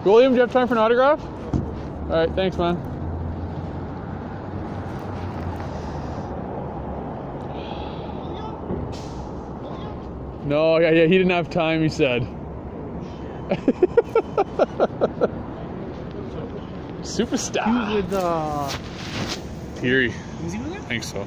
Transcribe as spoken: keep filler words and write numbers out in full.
William, do you have time for an autograph? All right, thanks, man. No, yeah, yeah, he didn't have time, he said. Superstar. He was with, uh... Peary. Was he with it? I think so.